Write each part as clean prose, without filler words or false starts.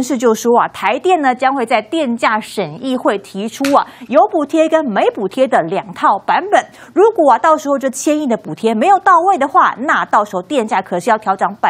是就说啊，台电呢将会在电价审议会提出啊有补贴跟没补贴的2套版本。如果到时候这1000亿的补贴没有到位的话，那到时候电价可是要调涨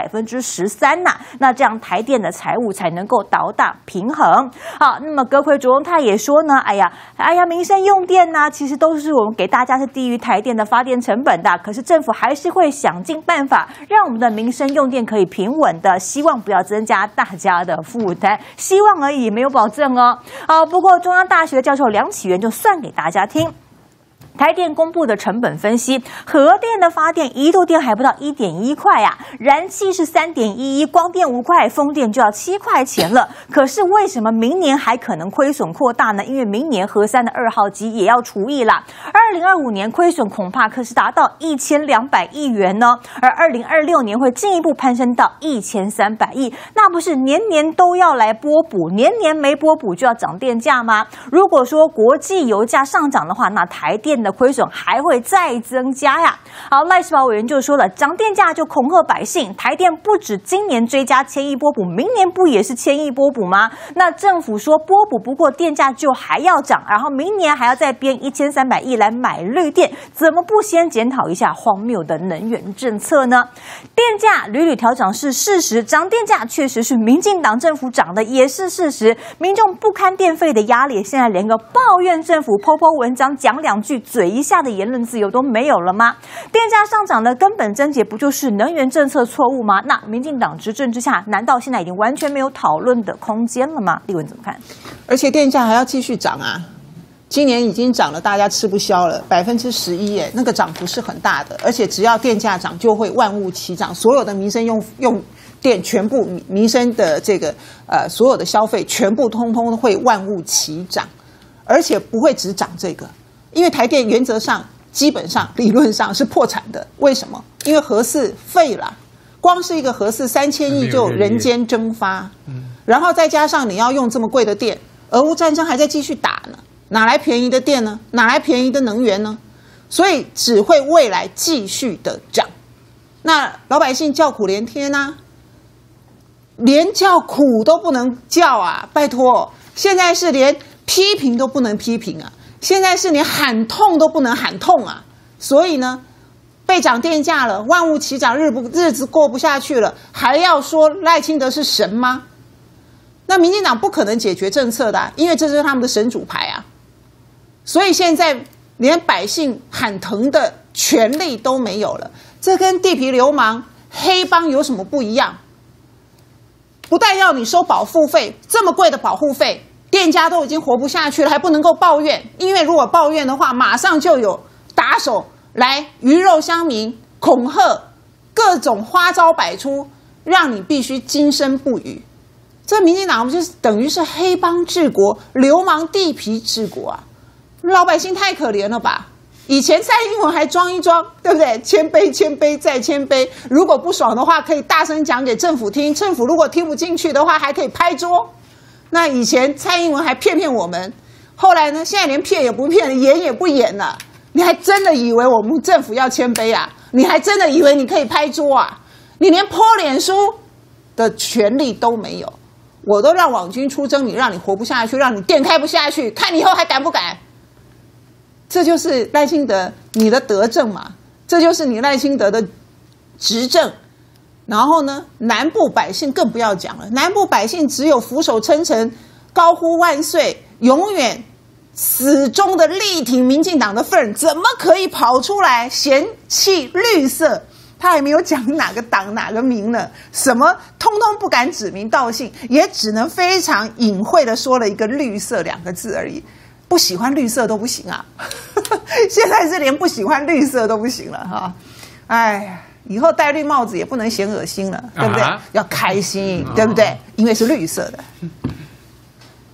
13%呐。那这样台电的财务才能够达到平衡。好，那么阁揆卓荣泰也说呢，哎呀，民生用电呢，其实都是我们给大家是低于台电的发电成本的，可是政府还是会想尽办法让我们的民生用电可以平稳的，希望不要增加大家的负担，希望而已，没有保证哦。好，不过中央大学的教授梁启源就算给大家听。台电公布的成本分析，核电的发电1度电还不到1.1块啊，燃气是3.11，光电5块，风电就要7块钱了。可是为什么明年还可能亏损扩大呢？因为明年核3的2号机也要除役啦。2025年亏损恐怕可是达到1200亿元呢，而2026年会进一步攀升到1300亿，那不是年年都要来拨补，年年没拨补就要涨电价吗？如果说国际油价上涨的话，那台电的亏损还会再增加呀。好，赖世宝委员就说了，涨电价就恐吓百姓，台电不止今年追加1000亿拨补，明年不也是1000亿拨补吗？那政府说拨补不过电价就还要涨，然后明年还要再编1300亿来买绿电，怎么不先检讨一下荒谬的能源政策呢？电价屡屡调涨是事实，涨电价确实是民进党政府涨的也是事实，民众不堪电费的压力，现在连个抱怨政府po文章讲2句嘴一下的言论自由都没有了吗？电价上涨的根本症结不就是能源政策错误吗？那民进党执政之下，难道现在已经完全没有讨论的空间了吗？立文怎么看？ 而且电价还要继续涨啊！今年已经涨了，大家吃不消了，11%耶，那个涨幅是很大的。而且只要电价涨，就会万物齐涨，所有的民生用电全部民生的这个所有的消费全部通通会万物齐涨，而且不会只涨这个。因为台电原则上、基本上、理论上是破产的，为什么？因为核四废了，光是一个核四3000亿就人间蒸发，然后再加上你要用这么贵的电，俄乌战争还在继续打呢，哪来便宜的电呢？哪来便宜的能源呢？所以只会未来继续的涨，那老百姓叫苦连天啊，连叫苦都不能叫啊！拜托，现在是连批评都不能批评啊！现在是连喊痛都不能喊痛啊！所以呢，被涨电价了，万物齐涨，日子过不下去了，还要说赖清德是神吗？那民进党不可能解决政策的啊，因为这是他们的神主牌啊！所以现在连百姓喊疼的权利都没有了，这跟地痞流氓、黑帮有什么不一样？不但要你收保护费，这么贵的保护费，店家都已经活不下去了，还不能够抱怨，因为如果抱怨的话，马上就有打手来鱼肉乡民，恐吓，各种花招百出，让你必须今生不语。这民进党就是等于是黑帮治国，流氓地痞治国啊！老百姓太可怜了吧？以前蔡英文还装一装，对不对？谦卑，谦卑再谦卑。如果不爽的话，可以大声讲给政府听。政府如果听不进去的话，还可以拍桌。那以前蔡英文还骗我们，后来呢？现在连骗也不骗了，演也不演了。你还真的以为我们政府要谦卑啊？你还真的以为你可以拍桌啊？你连泼脸书的权利都没有。我都让网军出征你，让你活不下去，让你店开不下去，看你以后还敢不敢？这就是赖清德你的德政嘛，这就是你赖清德的执政。然后呢，南部百姓更不要讲了，南部百姓只有俯首称臣，高呼万岁，永远死忠的力挺民进党的份，怎么可以跑出来嫌弃绿色？他还没有讲哪个党哪个名呢，什么通通不敢指名道姓，也只能非常隐晦的说了一个绿色2个字而已。不喜欢绿色都不行啊！现在是连不喜欢绿色都不行了哈！哎呀，以后戴绿帽子也不能嫌恶心了，对不对？要开心，对不对？因为是绿色的。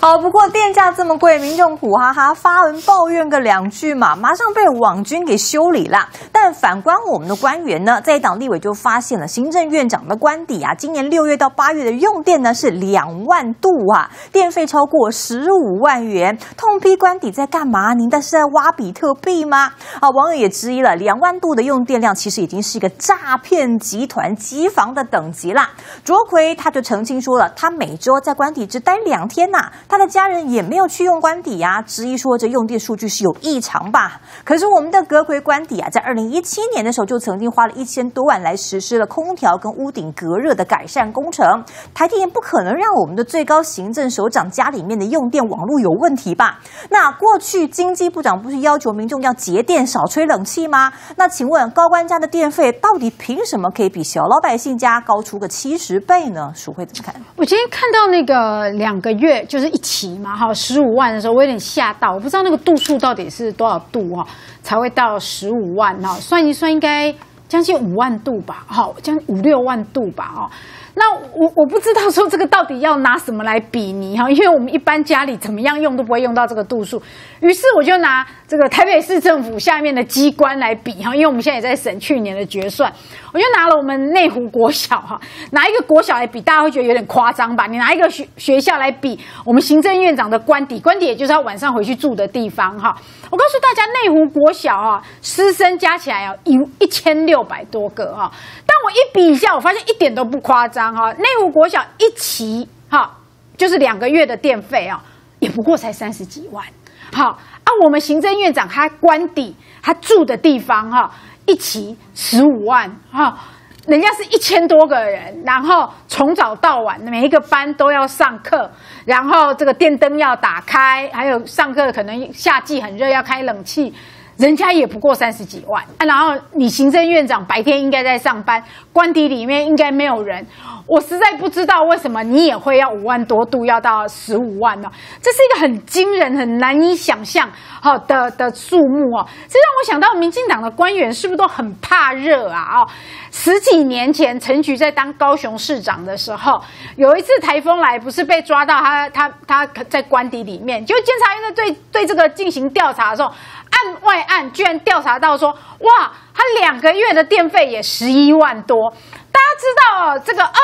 好，不过电价这么贵，民众苦哈哈发文抱怨个2句嘛，马上被网军给修理啦。但反观我们的官员呢，在党立委就发现了行政院长的官邸啊，今年6月到8月的用电呢是2万度啊，电费超过15万元，痛批官邸在干嘛？您是在挖比特币吗？啊，网友也质疑了，2万度的用电量其实已经是一个诈骗集团机房的等级啦。卓奎他就澄清说了，他每周在官邸只待2天呐，他的家人也没有去用官邸啊，质疑说这用电数据是有异常吧？可是我们的阁揆官邸啊，在2017年的时候就曾经花了1000多万来实施了空调跟屋顶隔热的改善工程，台电不可能让我们的最高行政首长家里面的用电网络有问题吧？那过去经济部长不是要求民众要节电少吹冷气吗？那请问高官家的电费到底凭什么可以比小老百姓家高出个70倍呢？淑慧怎么看？ 我今天看到那个2个月就是一期嘛，哈，15万的时候，我有点吓到，我不知道那个度数到底是多少度哈，才会到15万哈，算一算应该将近5万度吧，哈，将近5、6万度吧，哈。那我不知道说这个到底要拿什么来比拟哈，因为我们一般家里怎么样用都不会用到这个度数，于是我就拿这个台北市政府下面的机关来比哈，因为我们现在也在审去年的决算，我就拿了我们内湖国小哈，拿一个国小来比，大家会觉得有点夸张吧？你拿一个学校来比我们行政院长的官邸，官邸也就是要晚上回去住的地方哈。我告诉大家，内湖国小啊，师生加起来有1600多个哈，但我一比一下，我发现一点都不夸张。内湖国小一期就是2个月的电费啊，也不过才30几万。好啊，我们行政院长他官邸他住的地方一期15万人家是1000多个人，然后从早到晚每一个班都要上课，然后这个电灯要打开，还有上课可能夏季很热要开冷气。人家也不过30几万然后你行政院长白天应该在上班，官邸里面应该没有人，我实在不知道为什么你也会要5万多度，要到15万呢？这是一个很惊人、很难以想象的数目哦。这让我想到民進黨的官员是不是都很怕热啊？10几年前，陳菊在当高雄市长的时候，有一次台风来，不是被抓到他在官邸里面，就监察院在对这个进行调查的时候，案外案居然调查到说，哇，他2个月的电费也11万多。大家知道这个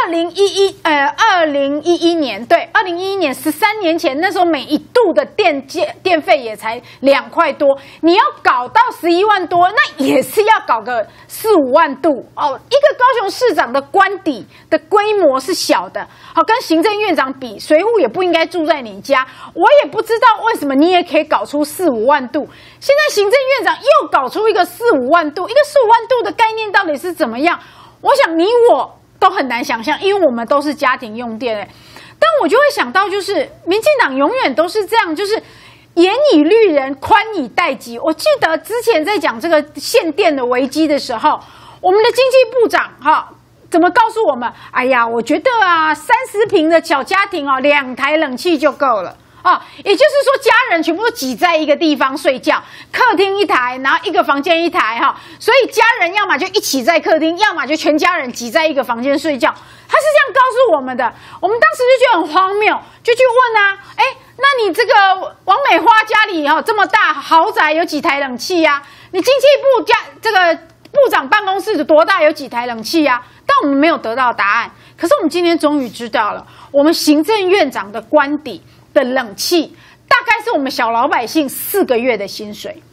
2011年，对，2011年13年前，那时候每1度的电费也才2块多，你要搞到11万多，那也是要搞个4、5万度哦。一个高雄市长的官邸的规模是小的，好，跟行政院长比，随扈也不应该住在你家。我也不知道为什么你也可以搞出4、5万度，现在行政院长又搞出一个4、5万度，一个4、5万度的概念到底是怎么样？我想你我都很难想象，因为我们都是家庭用电但我就会想到，就是民进党永远都是这样，就是严以律人，宽以待己。我记得之前在讲这个限电的危机的时候，我们的经济部长怎么告诉我们？哎呀，我觉得30平的小家庭2台冷气就够了。也就是说，家人全部都挤在一个地方睡觉，客厅1台，然后一个房间1台所以家人要么就一起在客厅，要么就全家人挤在一个房间睡觉。他是这样告诉我们的，我们当时就觉得很荒谬，就去问那你这个王美花家里这么大豪宅有几台冷气呀？你经济部这个部长办公室的多大有几台冷气呀？但我们没有得到答案。可是我们今天终于知道了，我们行政院长的官邸的冷气大概是我们小老百姓4个月的薪水。